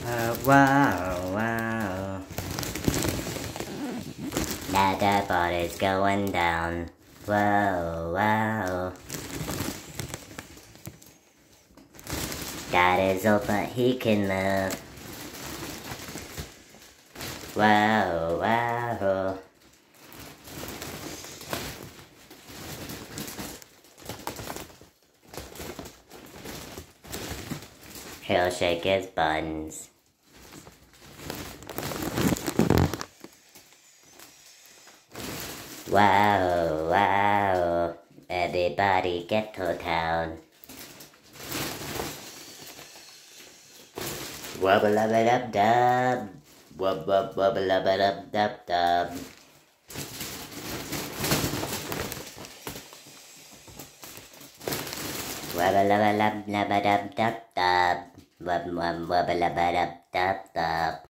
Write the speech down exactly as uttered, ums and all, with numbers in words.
Uh, wow, wow. Now the body's going down. Whoa, wow. God is old, but he can move. Wow, wow. He'll shake his buns. Wow, wow. Everybody get to town. Wubba lubba dub dub. Wub wub wubba lubba dub dub dub. Wubba lubba lub lubba dub dub dub. Wub wub wubba lubba dub dub dub.